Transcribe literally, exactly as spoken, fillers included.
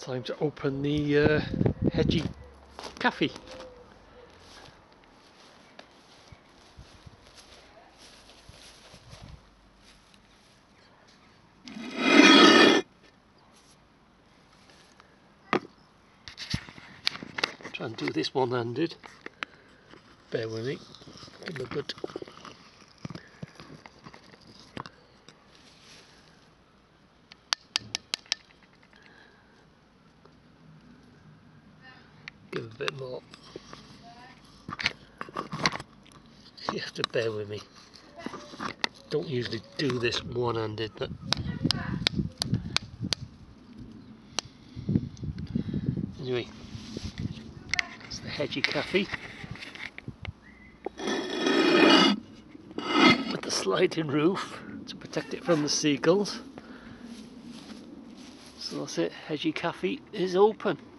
Time to open the uh, Hedgehog cafe. Try and do this one-handed. Bear with me. Give them a good. Give a bit more. You have to bear with me. Don't usually do this one-handed, but anyway, it's the Hedgehog cafe with the sliding roof to protect it from the seagulls. So that's it. Hedgehog cafe is open.